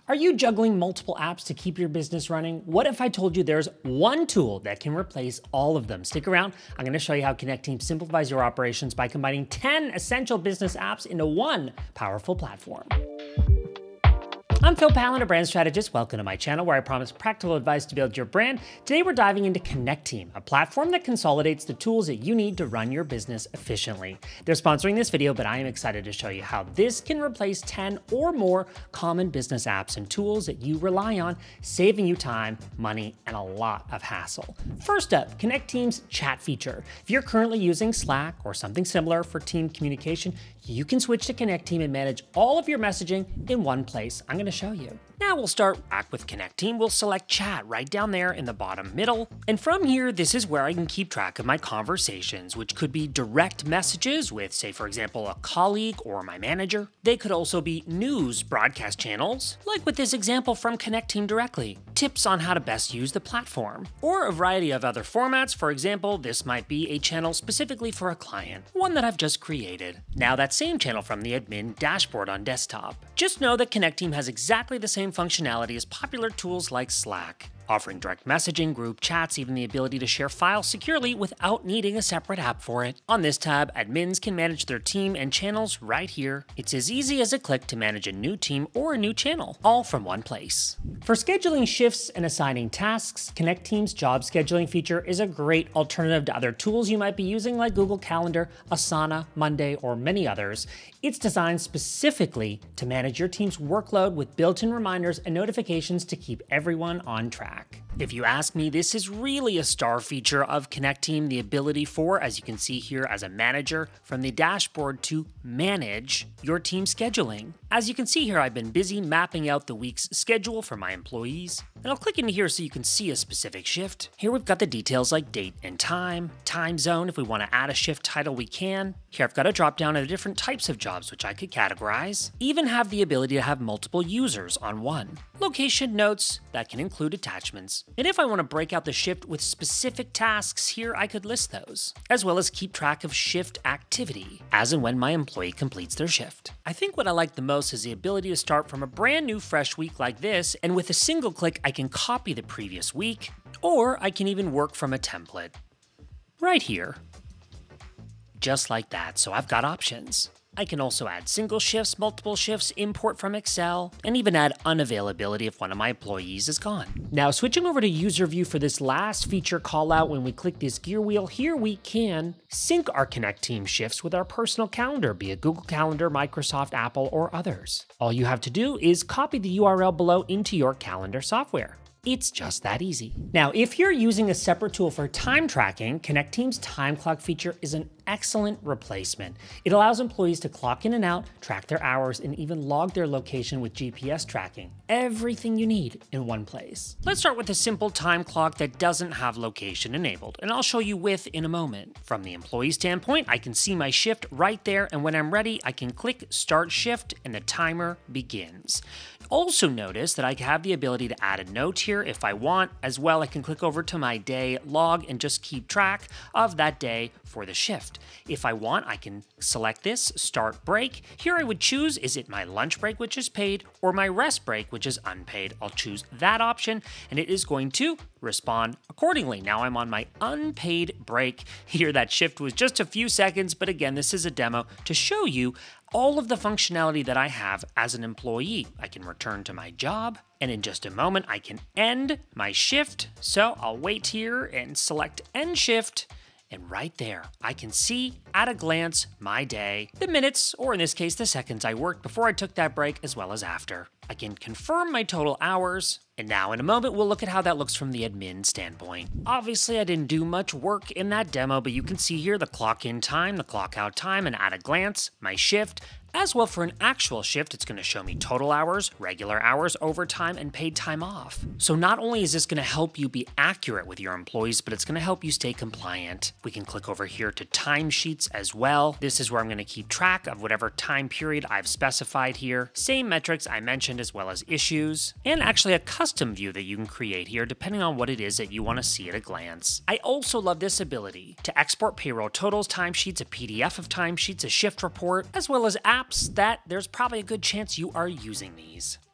Are you juggling multiple apps to keep your business running? What if I told you there's one tool that can replace all of them? Stick around. I'm going to show you how Connecteam simplifies your operations by combining 10 essential business apps into one powerful platform. I'm Pallen, a brand strategist. Welcome to my channel where I promise practical advice to build your brand. Today we're diving into Connecteam, a platform that consolidates the tools that you need to run your business efficiently. They're sponsoring this video, but I am excited to show you how this can replace 10 or more common business apps and tools that you rely on, saving you time, money, and a lot of hassle. First up, Connecteam's chat feature. If you're currently using Slack or something similar for team communication, you can switch to Connecteam and manage all of your messaging in one place. I'm going to show you. Now we'll start back with Connecteam. We'll select chat right down there in the bottom middle. And from here, this is where I can keep track of my conversations, which could be direct messages with, say, for example, a colleague or my manager. They could also be news broadcast channels, like with this example from Connecteam directly, tips on how to best use the platform, or a variety of other formats. For example, this might be a channel specifically for a client, one that I've just created. Now that same channel from the admin dashboard on desktop. Just know that Connecteam has exactly the same functionality as popular tools like Slack, offering direct messaging, group chats, even the ability to share files securely without needing a separate app for it. On this tab, admins can manage their team and channels right here. It's as easy as a click to manage a new team or a new channel, all from one place. For scheduling shifts and assigning tasks, Connecteam's job scheduling feature is a great alternative to other tools you might be using like Google Calendar, Asana, Monday, or many others. It's designed specifically to manage your team's workload with built-in reminders and notifications to keep everyone on track. If you ask me, this is really a star feature of Connecteam, the ability for, as you can see here as a manager, from the dashboard to manage your team scheduling. As you can see here, I've been busy mapping out the week's schedule for my employees, and I'll click into here so you can see a specific shift. Here we've got the details like date and time zone. If we want to add a shift title, we can. Here I've got a drop down of the different types of jobs which I could categorize. Even have the ability to have multiple users on one. Location notes that can include attachments. And if I want to break out the shift with specific tasks here, I could list those, as well as keep track of shift activity, as and when my employee completes their shift. I think what I like the most is the ability to start from a brand new fresh week like this, and with a single click, I can copy the previous week, or I can even work from a template right here, just like that. So I've got options. I can also add single shifts, multiple shifts, import from Excel, and even add unavailability if one of my employees is gone. Now, switching over to user view for this last feature call out, when we click this gear wheel here, we can sync our Connecteam shifts with our personal calendar, be it Google Calendar, Microsoft, Apple, or others. All you have to do is copy the URL below into your calendar software. It's just that easy. Now, if you're using a separate tool for time tracking, Connecteam's time clock feature is an excellent replacement. It allows employees to clock in and out, track their hours, and even log their location with GPS tracking. Everything you need in one place. Let's start with a simple time clock that doesn't have location enabled, and I'll show you with in a moment. From the employee standpoint, I can see my shift right there, and when I'm ready, I can click Start Shift, and the timer begins. Also notice that I have the ability to add a note here if I want. As well, I can click over to my day log and just keep track of that day for the shift. If I want, I can select this, Start Break. Here I would choose, is it my lunch break, which is paid, or my rest break, which is unpaid? I'll choose that option, and it is going to respond accordingly. Now I'm on my unpaid break. Here that shift was just a few seconds, but again, this is a demo to show you all of the functionality that I have as an employee. I can return to my job, and in just a moment, I can end my shift. So I'll wait here and select End Shift, and right there, I can see at a glance my day, the minutes, or in this case, the seconds I worked before I took that break, as well as after. I can confirm my total hours, and now in a moment, we'll look at how that looks from the admin standpoint. Obviously, I didn't do much work in that demo, but you can see here the clock in time, the clock out time, and at a glance, my shift. As well, for an actual shift, it's going to show me total hours, regular hours, overtime, and paid time off. So not only is this going to help you be accurate with your employees, but it's going to help you stay compliant. We can click over here to timesheets as well. This is where I'm going to keep track of whatever time period I've specified here. Same metrics I mentioned, as well as issues, and actually a custom view that you can create here depending on what it is that you want to see at a glance. I also love this ability to export payroll totals, timesheets, a PDF of timesheets, a shift report, as well as apps that there's probably a good chance you are using these.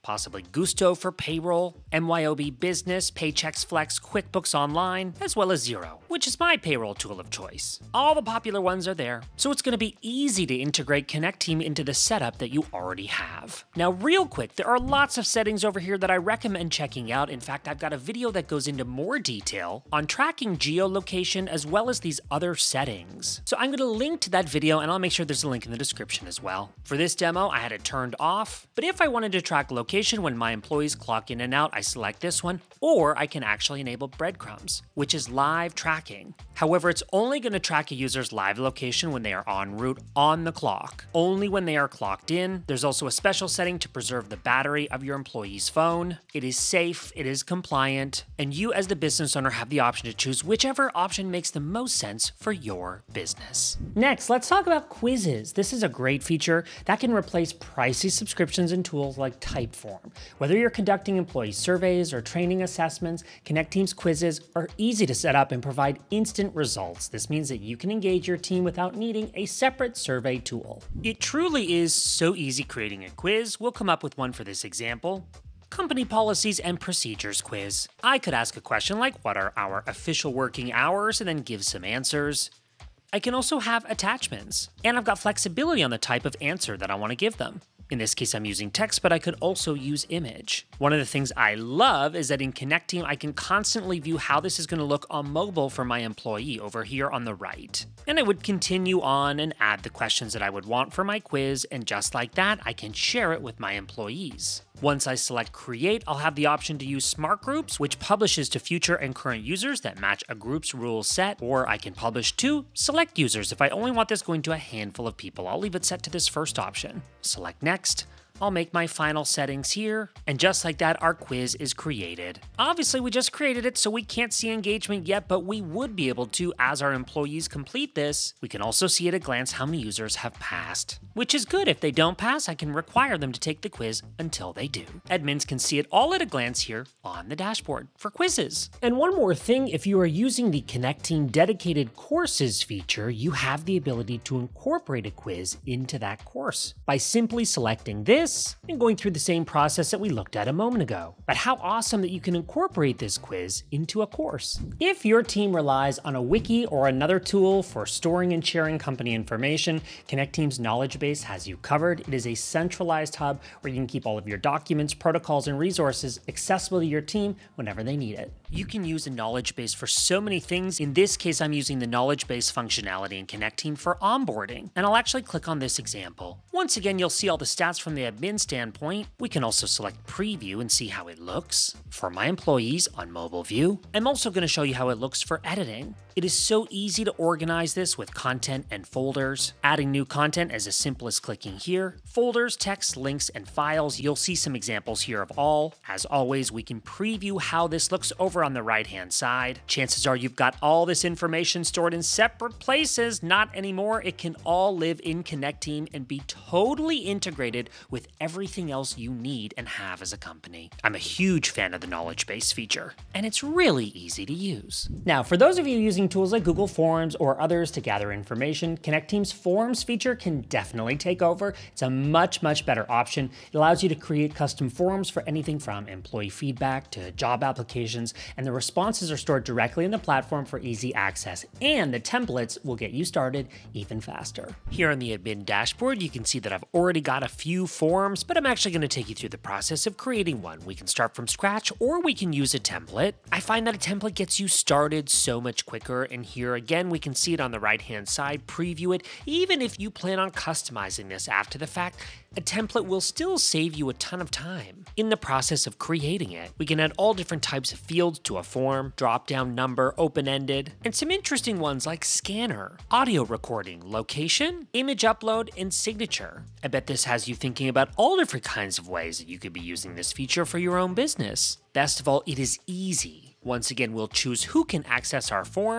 possibly Gusto for payroll, MYOB Business, Paychex Flex, QuickBooks Online, as well as Xero, which is my payroll tool of choice. All the popular ones are there, so it's going to be easy to integrate Connecteam into the setup that you already have. Now, real quick, there are lots of settings over here that I recommend checking out. In fact, I've got a video that goes into more detail on tracking geolocation as well as these other settings. So I'm going to link to that video, and I'll make sure there's a link in the description as well. For this demo, I had it turned off, but if I wanted to track location when my employees clock in and out, I select this one, or I can actually enable breadcrumbs, which is live tracking. However, it's only going to track a user's live location when they are en route on the clock, only when they are clocked in. There's also a special setting to preserve the battery of your employee's phone. It is safe, it is compliant, and you as the business owner have the option to choose whichever option makes the most sense for your business. Next, let's talk about quizzes. This is a great feature that can replace pricey subscriptions and tools like Typeform. Whether you're conducting employee surveys or training assessments, Connecteam's quizzes are easy to set up and provide instant results. This means that you can engage your team without needing a separate survey tool. It truly is so easy creating a quiz. We'll come up with one for this example. Company policies and procedures quiz. I could ask a question like, what are our official working hours, and then give some answers. I can also have attachments, and I've got flexibility on the type of answer that I want to give them. In this case, I'm using text, but I could also use image. One of the things I love is that in Connecteam, I can constantly view how this is going to look on mobile for my employee over here on the right. And I would continue on and add the questions that I would want for my quiz, and just like that, I can share it with my employees. Once I select Create, I'll have the option to use Smart Groups, which publishes to future and current users that match a group's rule set, or I can publish to select users if I only want this going to a handful of people. I'll leave it set to this first option. Select Next. I'll make my final settings here, and just like that, our quiz is created. Obviously, we just created it, so we can't see engagement yet, but we would be able to as our employees complete this. We can also see at a glance how many users have passed, which is good. If they don't pass, I can require them to take the quiz until they do. Admins can see it all at a glance here on the dashboard for quizzes. And one more thing, if you are using the Connecteam dedicated courses feature, you have the ability to incorporate a quiz into that course by simply selecting this and going through the same process that we looked at a moment ago. But how awesome that you can incorporate this quiz into a course. If your team relies on a wiki or another tool for storing and sharing company information, Connecteam's knowledge base has you covered. It is a centralized hub where you can keep all of your documents, protocols, and resources accessible to your team whenever they need it. You can use a knowledge base for so many things. In this case, I'm using the knowledge base functionality in Connecteam for onboarding, and I'll actually click on this example. Once again, you'll see all the stats from the admin standpoint. We can also select preview and see how it looks for my employees on mobile view. I'm also going to show you how it looks for editing. It is so easy to organize this with content and folders. Adding new content is as simple as clicking here. Folders, text, links, and files. You'll see some examples here of all. As always, we can preview how this looks over on the right-hand side. Chances are you've got all this information stored in separate places. Not anymore. It can all live in Connecteam and be totally integrated with everything else you need and have as a company. I'm a huge fan of the knowledge base feature, and it's really easy to use. Now, for those of you using tools like Google Forms or others to gather information, Connecteam's Forms feature can definitely take over. It's a much better option. It allows you to create custom forms for anything from employee feedback to job applications, and the responses are stored directly in the platform for easy access, and the templates will get you started even faster. Here on the admin dashboard, you can see that I've already got a few forms, but I'm actually going to take you through the process of creating one. We can start from scratch, or we can use a template. I find that a template gets you started so much quicker, and here again, we can see it on the right-hand side, preview it. Even if you plan on customizing this after the fact, a template will still save you a ton of time. In the process of creating it, we can add all different types of fields to a form, drop-down number, open-ended, and some interesting ones like scanner, audio recording, location, image upload, and signature. I bet this has you thinking about all different kinds of ways that you could be using this feature for your own business. Best of all, it is easy. Once again, we'll choose who can access our forms,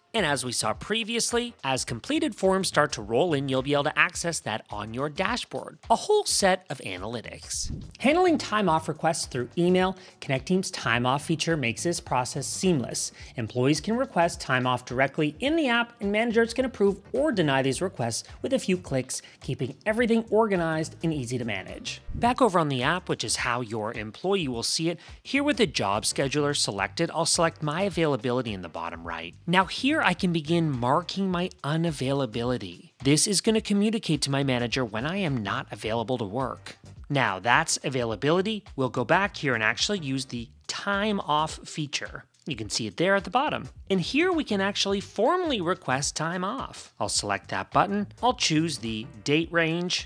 And as we saw previously, as completed forms start to roll in, you'll be able to access that on your dashboard. A whole set of analytics. Handling time off requests through email, Connecteam's time off feature makes this process seamless. Employees can request time off directly in the app, and managers can approve or deny these requests with a few clicks, keeping everything organized and easy to manage. Back over on the app, which is how your employee will see it, here with the job scheduler selected, I'll select my availability in the bottom right. Now here I can begin marking my unavailability. This is going to communicate to my manager when I am not available to work. Now that's availability. We'll go back here and actually use the time off feature. You can see it there at the bottom. And here we can actually formally request time off. I'll select that button. I'll choose the date range.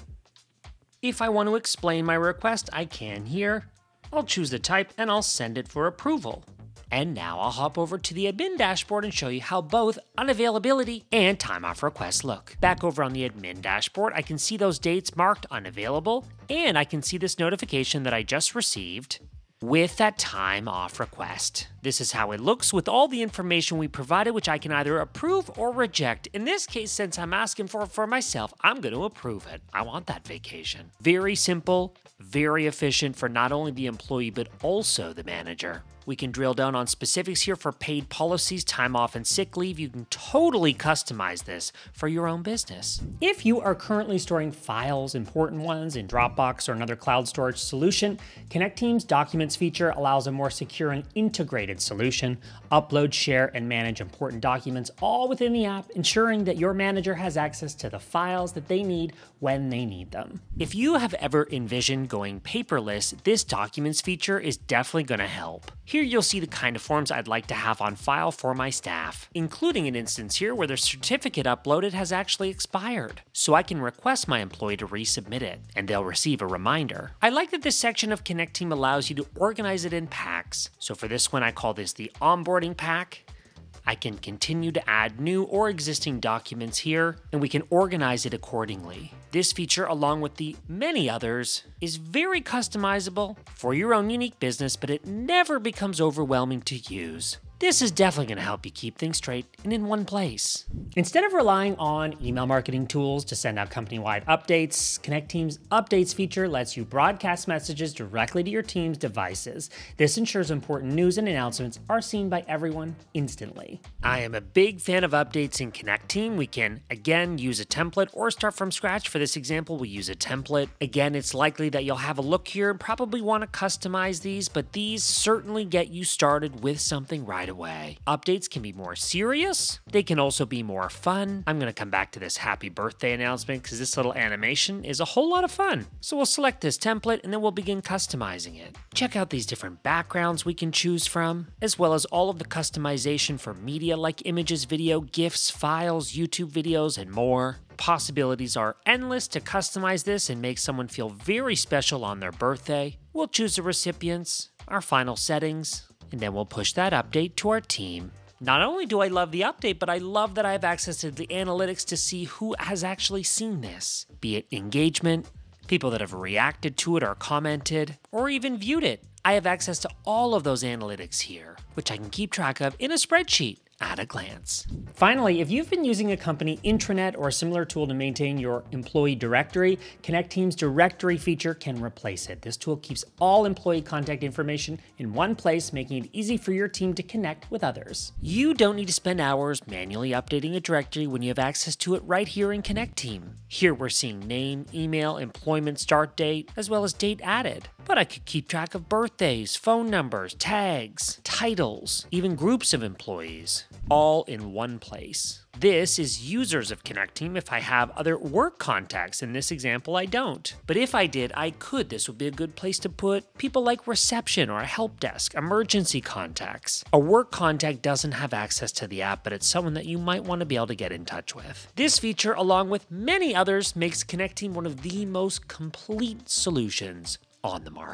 If I want to explain my request, I can here. I'll choose the type and I'll send it for approval. And now I'll hop over to the admin dashboard and show you how both unavailability and time off requests look. Back over on the admin dashboard, I can see those dates marked unavailable, and I can see this notification that I just received with that time off request. This is how it looks with all the information we provided, which I can either approve or reject. In this case, since I'm asking for myself, I'm going to approve it. I want that vacation. Very simple, very efficient for not only the employee, but also the manager. We can drill down on specifics here for paid policies, time off, and sick leave. You can totally customize this for your own business. If you are currently storing files, important ones, in Dropbox or another cloud storage solution, Connecteam's Documents feature allows a more secure and integrated solution. Upload, share, and manage important documents all within the app, ensuring that your manager has access to the files that they need when they need them. If you have ever envisioned going paperless, this Documents feature is definitely going to help. Here you'll see the kind of forms I'd like to have on file for my staff, including an instance here where the certificate uploaded has actually expired. So I can request my employee to resubmit it, and they'll receive a reminder. I like that this section of Connecteam allows you to organize it in packs. So for this one, I call this the onboarding pack. I can continue to add new or existing documents here, and we can organize it accordingly. This feature, along with the many others, is very customizable for your own unique business, but it never becomes overwhelming to use. This is definitely going to help you keep things straight and in one place. Instead of relying on email marketing tools to send out company-wide updates, Connecteam's Updates feature lets you broadcast messages directly to your team's devices. This ensures important news and announcements are seen by everyone instantly. I am a big fan of updates in Connecteam. We can, again, use a template or start from scratch. For this example, we use a template. Again, it's likely that you'll have a look here and probably want to customize these, but these certainly get you started with something right away. Updates can be more serious. They can also be more fun. I'm going to come back to this happy birthday announcement because this little animation is a whole lot of fun. So we'll select this template and then we'll begin customizing it. Check out these different backgrounds we can choose from, as well as all of the customization for media like images, video, GIFs, files, YouTube videos, and more. Possibilities are endless to customize this and make someone feel very special on their birthday. We'll choose the recipients, our final settings, and then we'll push that update to our team. Not only do I love the update, but I love that I have access to the analytics to see who has actually seen this, be it engagement, people that have reacted to it or commented, or even viewed it. I have access to all of those analytics here, which I can keep track of in a spreadsheet at a glance. Finally, if you've been using a company intranet or a similar tool to maintain your employee directory, Connecteam's directory feature can replace it. This tool keeps all employee contact information in one place, making it easy for your team to connect with others. You don't need to spend hours manually updating a directory when you have access to it right here in Connecteam. Here we're seeing name, email, employment start date, as well as date added. But I could keep track of birthdays, phone numbers, tags, titles, even groups of employees, all in one place. This is users of Connecteam if I have other work contacts. In this example, I don't. But if I did, I could. This would be a good place to put people like reception or a help desk, emergency contacts. A work contact doesn't have access to the app, but it's someone that you might want to be able to get in touch with. This feature, along with many others, makes Connecteam one of the most complete solutions on the market.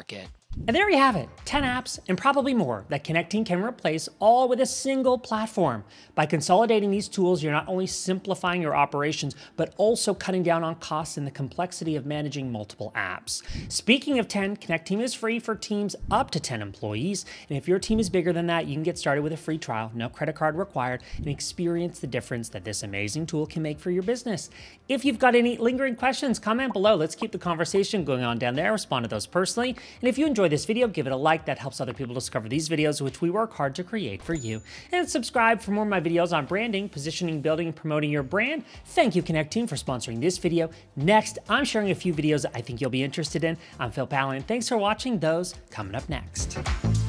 And there you have it, 10 apps and probably more that Connecteam can replace, all with a single platform. By consolidating these tools, you're not only simplifying your operations, but also cutting down on costs and the complexity of managing multiple apps. Speaking of 10, Connecteam is free for teams up to 10 employees. And if your team is bigger than that, you can get started with a free trial, no credit card required, and experience the difference that this amazing tool can make for your business. If you've got any lingering questions, comment below. Let's keep the conversation going on down there. Respond to those personally. And if you enjoyed this video, give it a like. That helps other people discover these videos, which we work hard to create for you. And subscribe for more of my videos on branding, positioning, building, and promoting your brand. Thank you, Connecteam, for sponsoring this video. Next, I'm sharing a few videos I think you'll be interested in. I'm Pallen. Thanks for watching. Those coming up next.